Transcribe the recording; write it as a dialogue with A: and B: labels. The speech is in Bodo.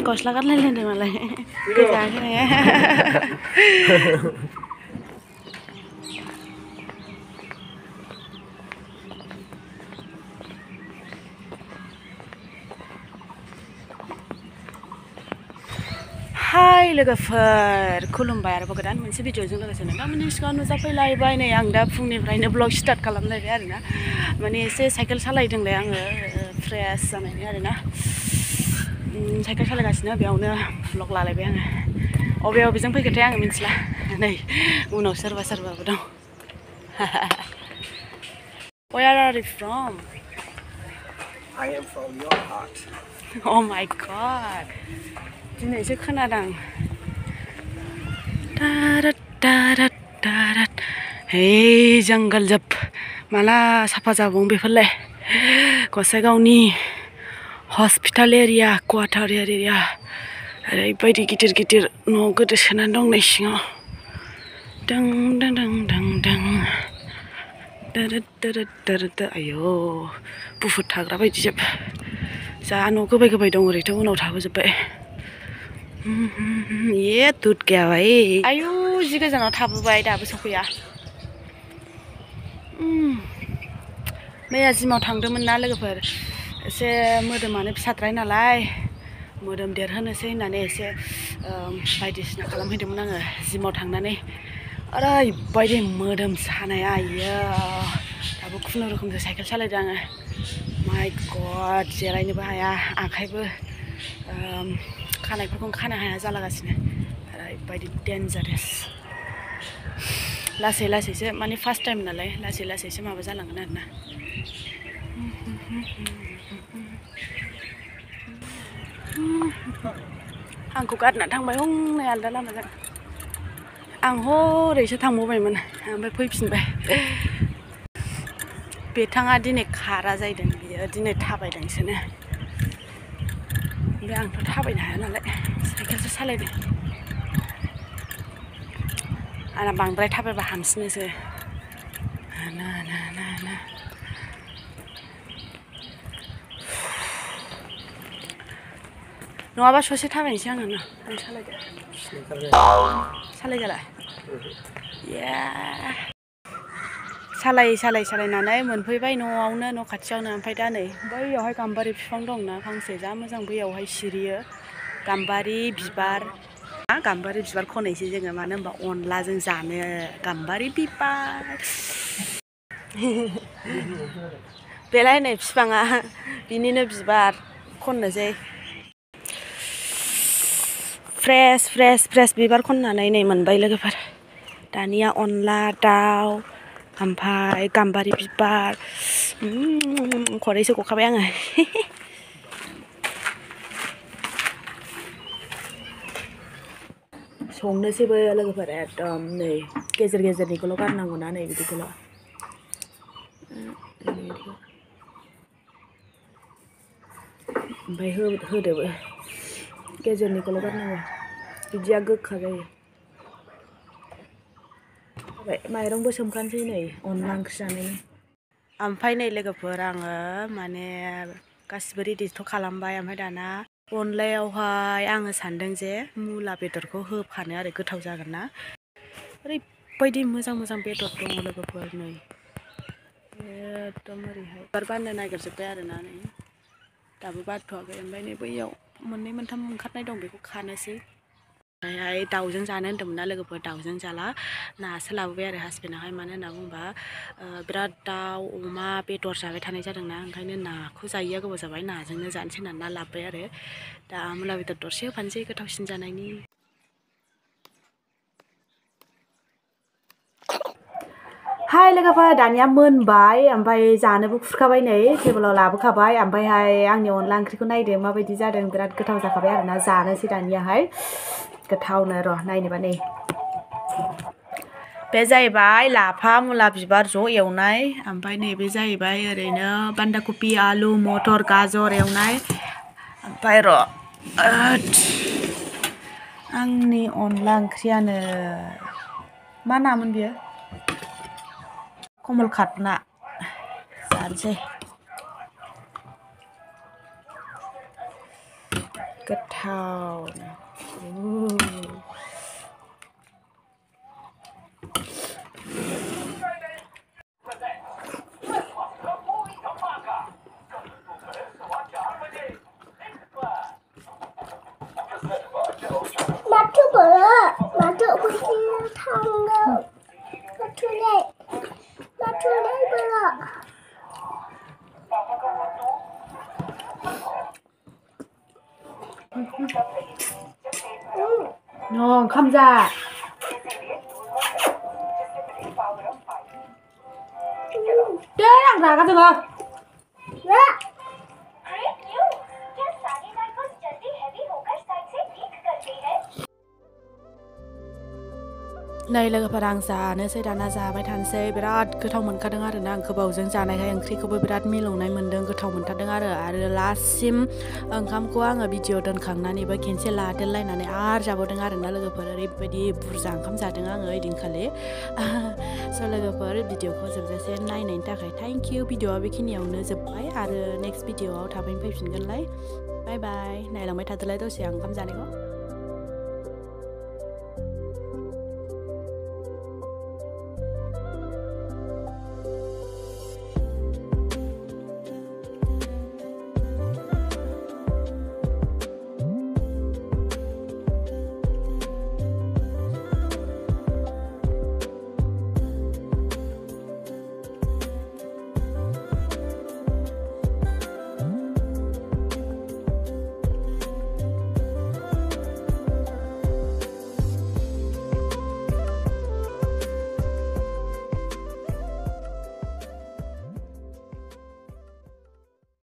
A: गस्ला गानलायलायदों मालाय गोजा खोनाया हाय लोगोफोर खुलुमबाय आरो गोदान मोनसे भिडिअजों लोगोसे नोंथांमोननि सिगाङाव नुजाफैलायबाय नै आं दा फुंनिफ्रायनो ब्लग स्टार्ट खालामलायबाय आरोना माने एसे साइकेल सालायदोंलाय आङो फ्रेस जानायनि आरोना साइकेल सालायगासिनो बेयावनो ब्लग लालायबाय आङो अबे अबेजों फैखोथाय आङो मिथिला नै उनाव सोरबाबो दं Where are you from?
B: I am from your heart.
A: Oh my god. दिनैसो खोनादों हे जंगल जब माला साफा जाबावो बेफोरलाय गसाइगावनि हस्पिटाल एरिया क्वार्टार एरिया ओरैबायदि गिदिर गिदिर न' गोदोसोनानै दं नै सिङाव दं दं दं दं दं आयौ बुहुद थाग्रा बायदि जोब जा न' गोबाय दं ओरैथ' उनाव थाबोजोब्बाय ये टूट गया भाई आयु जि गोजानाव थाबोबाय दाबो सफैया मैया जिमाव थांदोंमोन ना लोगोफोर एसे मोदोमानो फिसाद्राय नालाय मोदोम देरहोनोसै होननानै एसे बायदिसिना खालामहैदोंमोन आङो जिमाव थांनानै ओरैबायदि मोदोम सानाया आयो दाबो खुनुरुखुमसो साइकेल सालायदों आङो माय गड जिरायनोबो हाया आखाइबो खानायफोरखौ खानो हाया जालागासिनो ओरैबायदि डेन्जारेस लासै लासैसो माने फार्स्ट टाइम नालाय लासै लासैसो माबा जालांगोन आरोना आंखौ गारना थांबाय हनै आलदा लामाजों आं हरैसो थांबावबायमोन ओमफ्राय फैफिनबाय बिथाङा दिनै खारा जाहैदों बियो दिनै थाबायदोंसोनो ओमफ्राय आंथ' थाबायनो हाया नालाय साइकेलसो सालायदों आंना बांद्राय थाबायबा हामसिनोसो नङाबा ससे थाबायनोसै आङो ना आं सालायजाला सालायनानै मोनफैबाय न'आवनो न' खाथियावनो ओमफ्राय दा नै बैयावहाय गाम्बारि बिफां दंना फांसे जा मोजां बैयावहाय सिरियो गाम्बारि बिबार खनैसो जोङो मानो होनबा अनलाजों जानो गाम्बारि बिबार बेलाय नै बिफाङा बिनिनो बिबार खननोसै फ्रेस बिबार खननानै नै मोनबाय लोगोफोर दानिया अनला दाउ ओमफ्राय गाम्बारि बिबार खदैसो गखाबाय आङो संनोसैबो लोगोफोर एकदम नै गेजेरनिखौल' गारनांगौना नै बिदिखौल' ओमफ्राय होदोबो गेजेरनिखौल' गारनांगौ बिदिया गोखा जायो माइरंबो सोमखानोसै नै अनला ओंख्रि जानायनि ओमफ्राय नै लोगोफोर आङो माने गासिबो रेडिथ' खालामबाय ओमफ्राय दाना अनलायावहाय आङो सानदों जे मुला बेदरखौ होफानो आरो गोथाव जागोन ना ओरैबायदि मोजां बेदर दङ लोगोफोर नै एकदम ओरैहाय बिबार बारनो नागिरजोब्बाय आरोना नै दाबो बारथ'वाखै ओमफ्राय नै बैयाव मोननै मोनथाम ओंखारनाय दं बेखौ खानोसै ओमफ्रायहाय दाउजों जानो होन्दोंमोन ना लोगोफोर दाउजों जाला नासो लाबोबाय आरो हासबेन्डआहाय मानो होनना बुङोबा बिराद दाउ अमा बेदर जाबाय थानाय जादोंना ओंखायनो नाखौ जायैया गोबाव जाबाय नाजोंनो जानोसै होननानै ना लाबोबाय आरो दा मुला बेदर दरसे होफानोसै गोथावसिन जानायनि हाय लोगोफोर दानिया मोनबाय ओमफ्राय जानोबो खुरखाबाय नै टेबोलाव लाबोखाबाय ओमफ्रायहाय आंनि अनला ओंख्रिखौ नायदो माबायदि जादों बिराद गोथाव जाखाबाय आरोना जानोसै दानियाहाय गोथावनो र' नायनोबा नै बे जाहैबाय लाफा मुला बिबार ज' एवनाय ओमफ्राय नैबे जाहैबाय ओरैनो बान्दा कफि आलु मटर गाजर एवनाय ओमफ्राय र' आंनि अनला ओंख्रियानो मा नामोन बियो कमल काट ना जानोसै गोथाव
C: Batu berat, batu pergi tangga. Batu naik berat.
A: non không ra thế đang ra cái gì mà
C: Berat.
D: Great news! क्या सानी डाइपर्स जल्दी हैवी होकर साइड से लीक करती है?
A: नै लोगोफोरा आं जानोसै दाना जाबाय थानोसै बिराद गोथाव मोनखादों आरो ना आं गोबावजों जानायखाय ओंख्रिखौबो बिराद मिलौनाय मोन्दों गोथाव मोनथारदों आरो लास्टसिम ओंखामखौ आङो भिडिअ दोनखांनानैबो खेनसे लादेरलायनानै आरो जाबावदों आरो ना लोगोफोर ओरैबायदि बुरजा ओंखाम जादों आङो ओइदिनखालि स' लोगोफोर भिडिअखौ जोबजासे नायनायनि थाखाय थेंक इउ भिडिअआ बेखिनियावनो जोब्बाय आरो नेक्स्ट भिडिअआव थाबैनो फैफिनगोनलाय बाय बाय नायलांबाय थादोलाय दसे आं ओंखाम जानायखौ